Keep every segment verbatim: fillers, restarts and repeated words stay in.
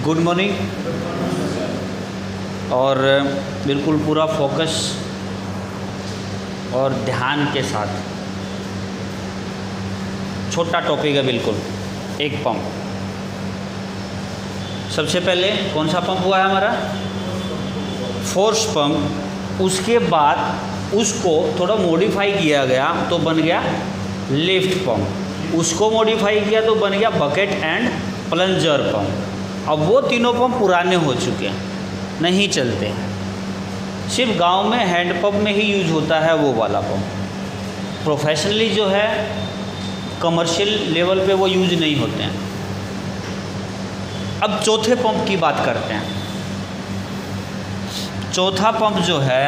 Good morning. और बिल्कुल पूरा फोकस और ध्यान के साथ, छोटा टॉपिक है बिल्कुल, एक पंप। सबसे पहले कौन सा पंप हुआ है हमारा? Force pump. उसके बाद उसको थोड़ा मॉडिफाई किया गया तो बन गया लिफ्ट पंप। उसको मॉडिफाई किया तो बन गया बकेट एंड प्लंजर पंप। अब वो तीनों पंप पुराने हो चुके हैं, नहीं चलते हैं। सिर्फ गांव में हैंड पंप में ही यूज होता है वो वाला पंप। प्रोफेशनली जो है कमर्शियल लेवल पे वो यूज नहीं होते हैं। अब चौथे पंप की बात करते हैं। चौथा पंप जो है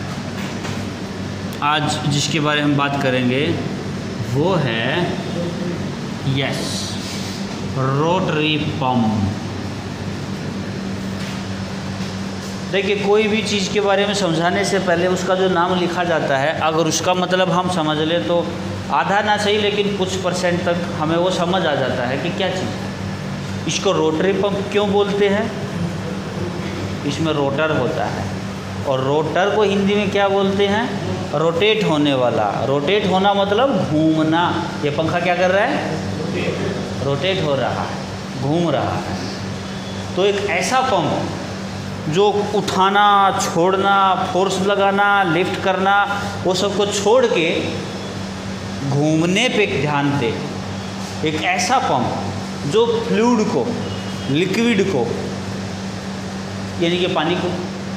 आज जिसके बारे में बात करेंगे वो है यस रोटरी पंप। देखिए, कोई भी चीज़ के बारे में समझाने से पहले उसका जो नाम लिखा जाता है, अगर उसका मतलब हम समझ लें तो आधा ना सही लेकिन कुछ परसेंट तक हमें वो समझ आ जाता है कि क्या चीज़ है। इसको रोटरी पंप क्यों बोलते हैं? इसमें रोटर होता है, और रोटर को हिंदी में क्या बोलते हैं? रोटेट होने वाला। रोटेट होना मतलब घूमना। ये पंखा क्या कर रहा है? रोटेट हो रहा है, घूम रहा है। तो एक ऐसा पंप जो उठाना, छोड़ना, फोर्स लगाना, लिफ्ट करना, वो सब को छोड़ के घूमने पे ध्यान दे। एक ऐसा पंप जो फ्लूइड को, लिक्विड को, यानी कि पानी को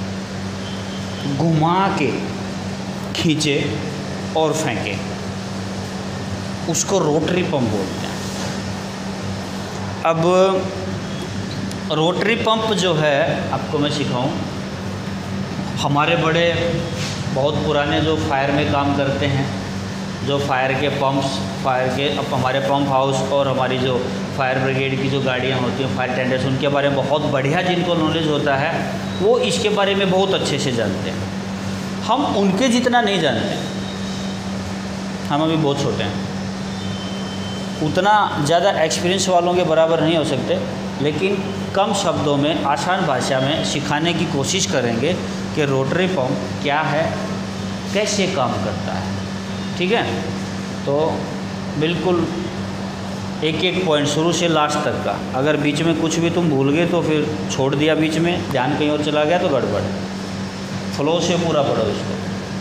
घुमा के खींचे और फेंके, उसको रोटरी पंप बोलते हैं। अब रोटरी पंप जो है आपको मैं सिखाऊं, हमारे बड़े बहुत पुराने जो फायर में काम करते हैं, जो फायर के पंप्स, फायर के अब हमारे पंप हाउस और हमारी जो फायर ब्रिगेड की जो गाड़ियां होती हैं, फायर टेंडर्स, उनके बारे में बहुत बढ़िया जिनको नॉलेज होता है वो इसके बारे में बहुत अच्छे से जानते हैं। हम उनके जितना नहीं जानते, हम अभी बहुत छोटे हैं, उतना ज़्यादा एक्सपीरियंस वालों के बराबर नहीं हो सकते, लेकिन कम शब्दों में आसान भाषा में सिखाने की कोशिश करेंगे कि रोटरी पंप क्या है, कैसे काम करता है। ठीक है? तो बिल्कुल एक एक पॉइंट शुरू से लास्ट तक का। अगर बीच में कुछ भी तुम भूल गए तो फिर छोड़ दिया बीच में, ध्यान कहीं और चला गया तो गड़बड़। फ्लो से पूरा पढ़ो इसको।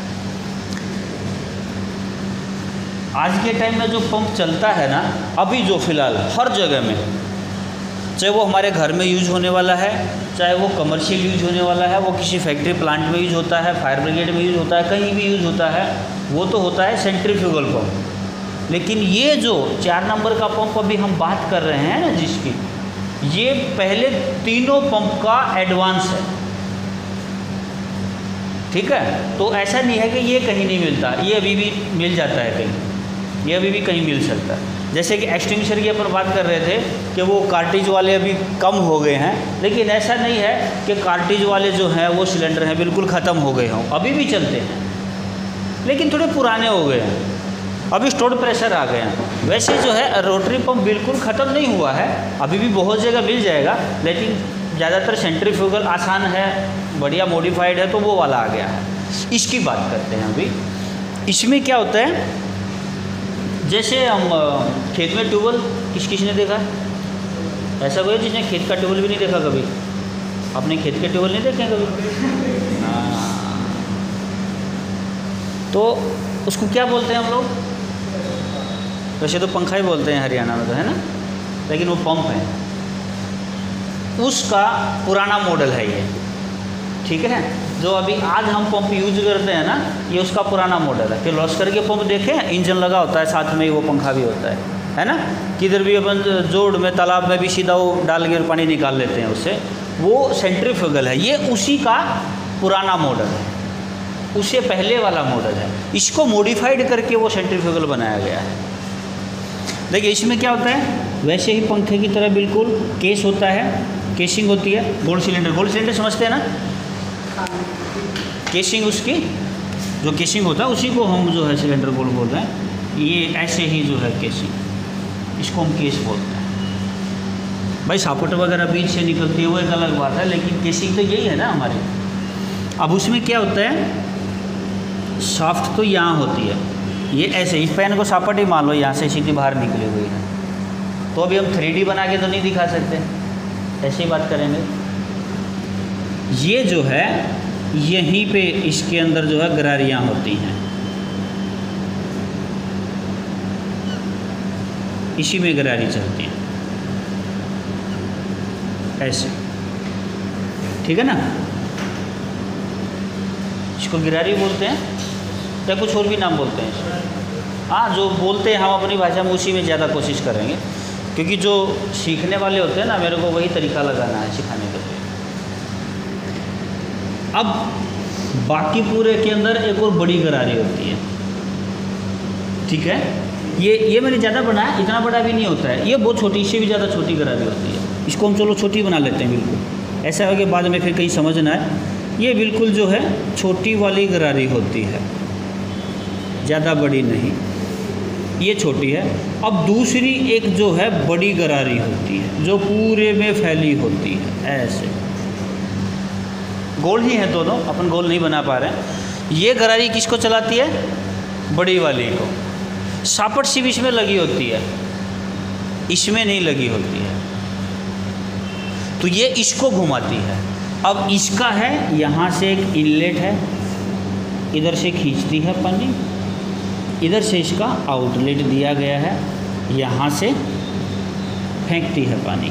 आज के टाइम में जो पंप चलता है ना, अभी जो फ़िलहाल हर जगह में, चाहे वो हमारे घर में यूज होने वाला है, चाहे वो कमर्शियल यूज होने वाला है, वो किसी फैक्ट्री प्लांट में यूज होता है, फायर ब्रिगेड में यूज होता है, कहीं भी यूज होता है, वो तो होता है सेंट्रीफ्यूगल पंप। लेकिन ये जो चार नंबर का पंप अभी हम बात कर रहे हैं ना जिसकी, ये पहले तीनों पंप का एडवांस है। ठीक है? तो ऐसा नहीं है कि ये कहीं नहीं मिलता, ये अभी भी मिल जाता है कहीं, ये अभी भी कहीं मिल सकता है। जैसे कि एक्सटिंग्विशर की अपन बात कर रहे थे कि वो कार्टिज वाले अभी कम हो गए हैं, लेकिन ऐसा नहीं है कि कार्टिज वाले जो हैं वो सिलेंडर हैं बिल्कुल ख़त्म हो गए हों, अभी भी चलते हैं, लेकिन थोड़े पुराने हो गए हैं, अभी स्टोर्ड प्रेशर आ गए हैं। वैसे जो है रोटरी पंप बिल्कुल ख़त्म नहीं हुआ है, अभी भी बहुत जगह मिल जाएगा, लेकिन ज़्यादातर सेंट्रीफ्यूगल आसान है, बढ़िया मॉडिफाइड है, तो वो वाला आ गया है। इसकी बात करते हैं अभी। इसमें क्या होता है, जैसे हम खेत में ट्यूबवेल, किस किस ने देखा है? ऐसा कोई जिसने खेत का ट्यूबवेल भी नहीं देखा कभी? आपने खेत के ट्यूबवेल नहीं देखे कभी? हाँ, तो उसको क्या बोलते हैं हम लोग? वैसे तो पंखा ही बोलते हैं हरियाणा में तो, है ना, लेकिन वो पंप है, उसका पुराना मॉडल है ये। ठीक है? जो अभी आज हम पंप यूज करते हैं ना, ये उसका पुराना मॉडल है। फिर लॉस्कर के पंप देखें, इंजन लगा होता है, साथ में ही वो पंखा भी होता है, है ना। किधर भी अपन जोड़ में, तालाब में भी सीधा वो डाल के पानी निकाल लेते हैं उससे, वो सेंट्रीफ्यूगल है। ये उसी का पुराना मॉडल है, उससे पहले वाला मॉडल है। इसको मॉडिफाइड करके वो सेंट्रीफ्यूगल बनाया गया है। देखिए इसमें क्या होता है, वैसे ही पंखे की तरह बिल्कुल केस होता है, केसिंग होती है, गोल्ड सिलेंडर। गोल्ड सिलेंडर समझते हैं ना? केसिंग, उसकी जो केसिंग होता है उसी को हम जो है सिलेंडर गोल्ड बोल रहे हैं। ये ऐसे ही जो है केसिंग, इसको हम केस बोलते हैं। भाई शाफ्ट वगैरह बीच से निकलती है वो एक अलग बात है, लेकिन केसिंग तो यही है ना हमारी। अब उसमें क्या होता है, शाफ्ट तो यहाँ होती है, ये ऐसे इस पेन को शाफ्ट ही मान लो यहाँ से सीधी बाहर निकली हुई है, तो अभी हम थ्री डी बना के तो नहीं दिखा सकते, ऐसे ही बात करेंगे। ये जो है यहीं पे इसके अंदर जो है गरारियाँ होती हैं, इसी में गरारी चलती है ऐसे, ठीक है ना। इसको गिरारी बोलते हैं या कुछ और भी नाम बोलते हैं इसको। हाँ, जो बोलते हैं हम अपनी भाषा में उसी में ज़्यादा कोशिश करेंगे, क्योंकि जो सीखने वाले होते हैं ना, मेरे को वही तरीका लगाना है सिखाने के लिए। अब बाकी पूरे के अंदर एक और बड़ी गरारी होती है, ठीक है। ये ये मैंने ज़्यादा बनाया, इतना बड़ा भी नहीं होता है, ये बहुत छोटी, इससे भी ज़्यादा छोटी गरारी होती है। इसको हम चलो छोटी बना लेते हैं बिल्कुल, ऐसा हो कि बाद में फिर कहीं समझ ना आए। ये बिल्कुल जो है छोटी वाली गरारी होती है, ज़्यादा बड़ी नहीं, ये छोटी है। अब दूसरी एक जो है बड़ी गरारी होती है, जो पूरे में फैली होती है ऐसे। गोल ही है दोनों, अपन गोल नहीं बना पा रहे हैं। ये गरारी किसको चलाती है, बड़ी वाली को। शाफ्ट सिर्फ इसमें लगी होती है, इसमें नहीं लगी होती है, तो ये इसको घुमाती है। अब इसका है, यहाँ से एक इनलेट है, इधर से खींचती है पानी, इधर से इसका आउटलेट दिया गया है, यहाँ से फेंकती है पानी।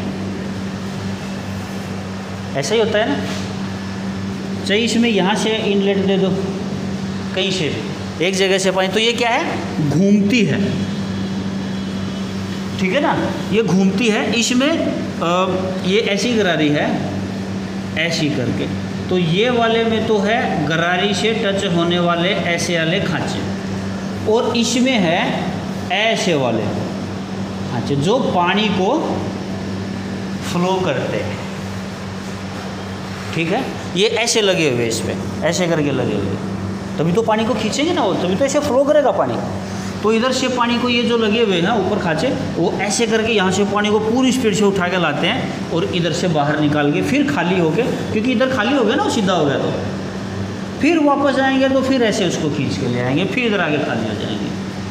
ऐसा ही होता है ना। चाहिए इसमें यहाँ से इनलेट दे दो, कहीं से भी एक जगह से पानी, तो ये क्या है, घूमती है, ठीक है ना। ये घूमती है, इसमें आ, ये ऐसी गरारी है ऐसी करके, तो ये वाले में तो है गरारी से टच होने वाले ऐसे वाले खांचे, और इसमें है ऐसे वाले खांचे जो पानी को फ्लो करते हैं, ठीक है। ये ऐसे लगे हुए, इस पर ऐसे करके लगे हुए, तभी तो पानी को खींचेंगे ना वो, तभी तो ऐसे फ्लो करेगा पानी। तो इधर से पानी को ये जो लगे हुए हैं ना ऊपर खांचे, वो ऐसे करके यहाँ से पानी को पूरी स्पीड से उठा के लाते हैं और इधर से बाहर निकाल के फिर खाली होके, क्योंकि इधर खाली हो गया ना, वो सीधा हो गया, तो फिर वापस आएंगे तो फिर ऐसे उसको खींच के ले आएंगे, फिर इधर आगे खाली हो जाएंगे।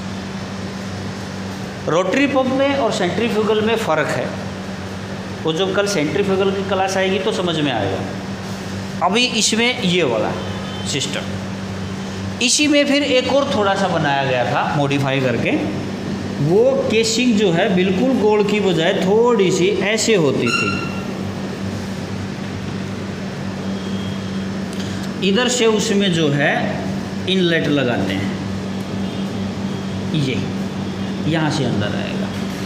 रोटरी पंप में और सेंट्रीफ्यूगल में फ़र्क है, वो जो कल सेंट्रीफ्यूगल की क्लास आएगी तो समझ में आएगा। अभी इसमें ये वाला सिस्टम, इसी में फिर एक और थोड़ा सा बनाया गया था मॉडिफाई करके, वो केसिंग जो है बिल्कुल गोल की बजाय थोड़ी सी ऐसे होती थी, इधर से उसमें जो है इनलेट लगाते हैं, ये यहाँ से अंदर आएगा।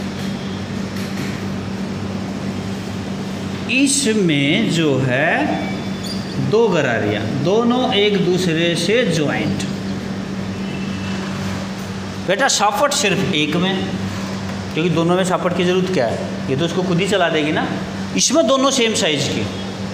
इसमें जो है दो गरारियाँ, दोनों एक दूसरे से ज्वाइंट। बेटा शाफ्ट सिर्फ एक में, क्योंकि दोनों में शाफ्ट की ज़रूरत क्या है, ये तो उसको खुद ही चला देगी ना। इसमें दोनों सेम साइज़ की,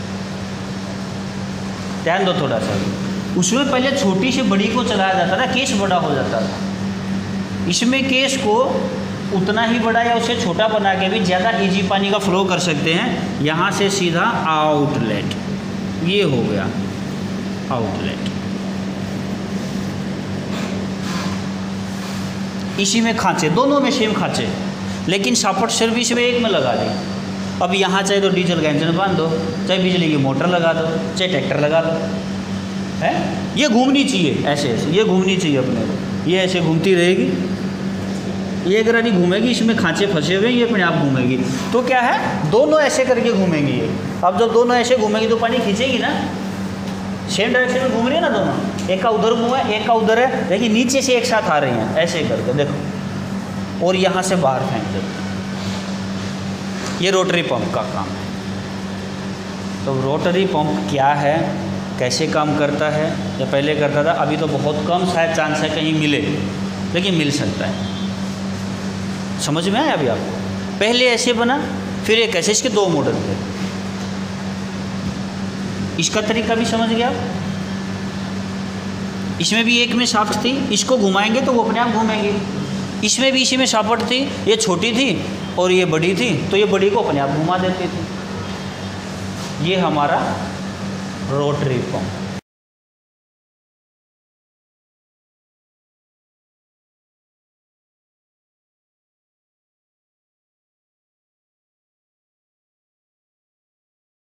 ध्यान दो थोड़ा सा। उसमें पहले छोटी से बड़ी को चलाया जाता था, केस बड़ा हो जाता था। इसमें केस को उतना ही बड़ा या उससे छोटा बना के भी ज़्यादा इजी पानी का फ्लो कर सकते हैं। यहाँ से सीधा आउटलेट, ये हो गया आउटलेट। इसी में खांचे, दोनों में सेम खांचे, लेकिन शाफ्ट सिर्फ इसमें एक में लगा दी। अब यहाँ चाहे तो डीजल का इंजन बांध दो, चाहे बिजली की मोटर लगा दो, चाहे ट्रैक्टर लगा दो, है। ये घूमनी चाहिए ऐसे ऐसे, ये घूमनी चाहिए अपने को, ये ऐसे घूमती रहेगी, ये गरारी घूमेगी, इसमें खांचे फंसे हुए, ये अपने आप घूमेगी। तो क्या है, दोनों ऐसे करके घूमेंगी ये। अब जब दोनों ऐसे घूमेंगी तो पानी खींचेगी ना, सेम डायरेक्शन में घूम रही है ना दोनों, एक का उधर मुँह है, एक का उधर है, लेकिन नीचे से एक साथ आ रही हैं ऐसे करके, देखो, और यहाँ से बाहर फेंक देते। ये रोटरी पंप का काम है। तो रोटरी पंप क्या है, कैसे काम करता है, या पहले करता था, अभी तो बहुत कम शायद चांस है कहीं मिले, लेकिन मिल सकता है। समझ में आया अभी आपको? पहले ऐसे बना, फिर एक ऐसे, इसके दो मॉडल थे। इसका तरीका भी समझ गया। इसमें भी एक में शाफ्ट थी, इसको घुमाएंगे तो वो अपने आप घूमेंगे, इसमें भी इसी में शाफ्ट थी, ये छोटी थी और ये बड़ी थी, तो ये बड़ी को अपने आप घुमा देती थी। ये हमारा रोटरी पंप।